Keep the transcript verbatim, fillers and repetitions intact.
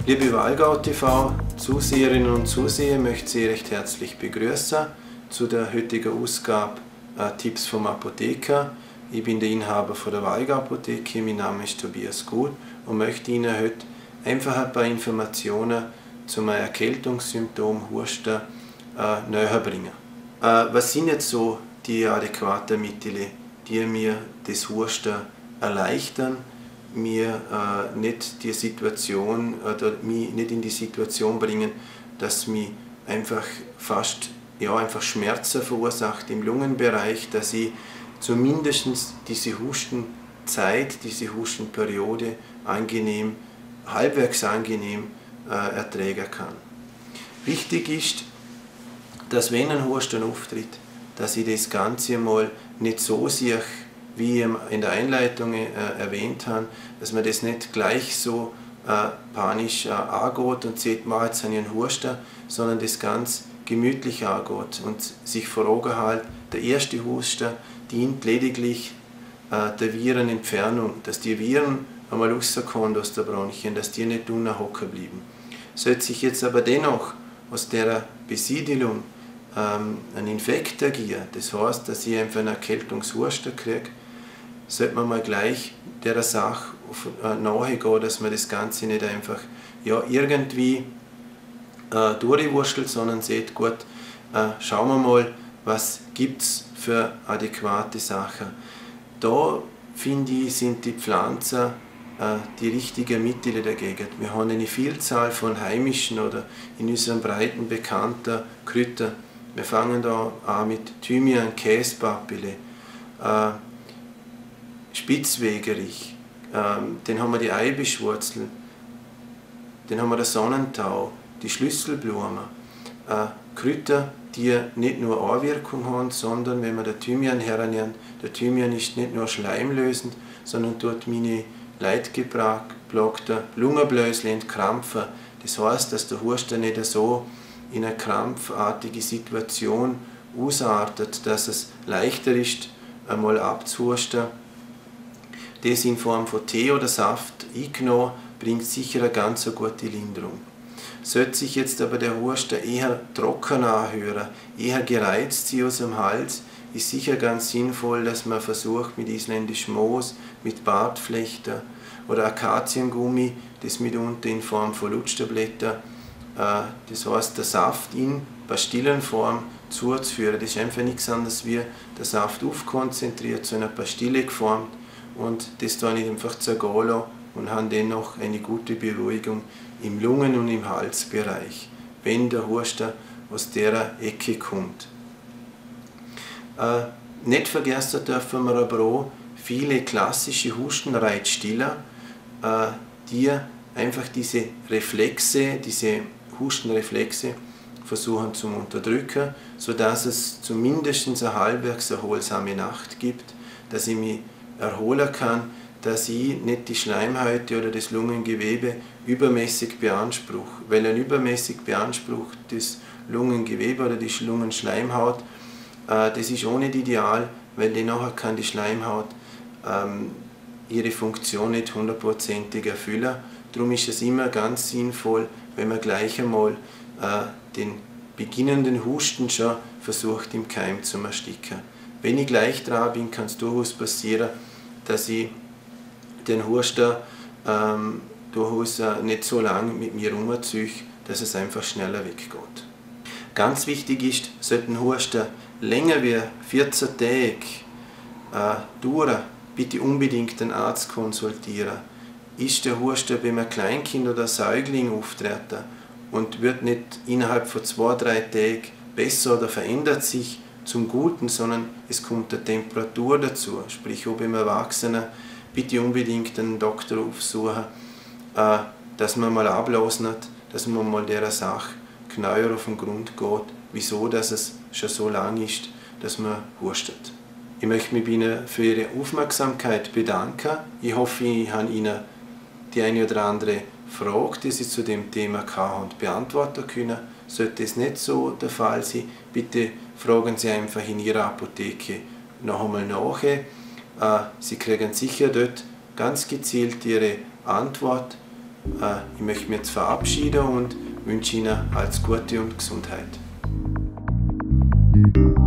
Liebe Wallgau T V Zuseherinnen und Zuseher, möchte Sie recht herzlich begrüßen zu der heutigen Ausgabe äh, Tipps vom Apotheker. Ich bin der Inhaber von der Wallgau Apotheke, mein Name ist Tobias Gut und möchte Ihnen heute einfach ein paar Informationen zum Erkältungssymptom Husten äh, näher bringen. Äh, was sind jetzt so die adäquaten Mittel, die mir das Husten erleichtern, mir äh, nicht die Situation oder mich nicht in die Situation bringen, dass mich einfach fast ja, einfach Schmerzen verursacht im Lungenbereich, dass ich zumindest diese Hustenzeit, diese Hustenperiode angenehm, halbwegs angenehm äh, ertragen kann. Wichtig ist, dass wenn ein Husten auftritt, dass ich das Ganze mal nicht so sehe, wie ich in der Einleitung äh, erwähnt habe, dass man das nicht gleich so äh, panisch äh, angeht und sieht, man, jetzt habe ich einen Husten, sondern das ganz gemütlich angeht und sich vor Augen hält, der erste Husten dient lediglich äh, der Virenentfernung, dass die Viren einmal rauskommen aus der Bronchien, dass die nicht unten hocken bleiben. Sollte sich jetzt aber dennoch aus der Besiedelung ähm, ein Infekt ergeben, das heißt, dass ich einfach einen Erkältungshusten kriege, sollte man mal gleich der Sache äh, nachgehen, dass man das Ganze nicht einfach ja, irgendwie äh, durchwurschtelt, sondern sieht, gut, äh, schauen wir mal, was gibt es für adäquate Sachen. Da, finde ich, sind die Pflanzen äh, die richtigen Mittel dagegen. Wir haben eine Vielzahl von heimischen oder in unserem breiten bekannten Kräutern. Wir fangen da an mit Thymian, Käsepapille, äh, Spitzwegerich, ähm, dann haben wir die Eibischwurzel, dann haben wir den Sonnentau, die Schlüsselblume, äh, Kräuter, die nicht nur Anwirkung haben, sondern wenn wir den Thymian hernehmen, der Thymian ist nicht nur schleimlösend, sondern tut meine leidgeplagten Lungenbläschen entkrampfen. Das heißt, dass der Husten nicht so in eine krampfartige Situation ausartet, dass es leichter ist, einmal abzuhusten. Das in Form von Tee oder Saft eingenommen, bringt sicher eine ganz gute Linderung. Sollte sich jetzt aber der Husten eher trocken anhören, eher gereizt sein aus dem Hals, ist sicher ganz sinnvoll, dass man versucht, mit isländischem Moos, mit Bartflechten oder Akaziengummi, das mitunter in Form von Lutschtabletten, äh, das heißt der Saft in Pastillenform zuzuführen. Das ist einfach nichts anderes wie der Saft aufkonzentriert, zu einer Pastille geformt, und das dann ich einfach zergehen lassen und habe dennoch eine gute Beruhigung im Lungen- und im Halsbereich, wenn der Husten aus dieser Ecke kommt. Äh, nicht vergessen dürfen wir aber auch viele klassische Hustenreizstiller, äh, die einfach diese Reflexe, diese Hustenreflexe versuchen zu unterdrücken, sodass es zumindest eine halbwegs erholsame Nacht gibt, dass ich mich erholen kann, dass ich nicht die Schleimhäute oder das Lungengewebe übermäßig beanspruche. Weil ein übermäßig beanspruchtes Lungengewebe oder die Lungenschleimhaut, äh, das ist auch nicht ideal, weil die nachher kann die Schleimhaut ähm, ihre Funktion nicht hundertprozentig erfüllen. Darum ist es immer ganz sinnvoll, wenn man gleich einmal äh, den beginnenden Husten schon versucht im Keim zu ersticken. Wenn ich gleich dran bin, kann es durchaus passieren, dass ich den Husten ähm, durchaus äh, nicht so lange mit mir rumziehe, dass es einfach schneller weggeht. Ganz wichtig ist, sollte ein Husten länger wie vierzehn Tage äh, dauern, bitte unbedingt den Arzt konsultieren. Ist der Husten bei einem Kleinkind oder Säugling auftreten und wird nicht innerhalb von zwei, drei Tagen besser oder verändert sich zum Guten, sondern es kommt eine Temperatur dazu, sprich auch beim Erwachsenen, bitte unbedingt einen Doktor aufsuchen, äh, dass man mal ablasnet, dass man mal dieser Sache genauer auf den Grund geht, wieso dass es schon so lang ist, dass man hustet. Ich möchte mich bei Ihnen für Ihre Aufmerksamkeit bedanken. Ich hoffe, ich habe Ihnen die eine oder andere Frage, die Sie zu dem Thema hatten, beantworten können. Sollte es nicht so der Fall sein, bitte fragen Sie einfach in Ihrer Apotheke noch einmal nach. Sie kriegen sicher dort ganz gezielt Ihre Antwort Äh, ich möchte mich jetzt verabschieden und wünsche Ihnen alles Gute und Gesundheit.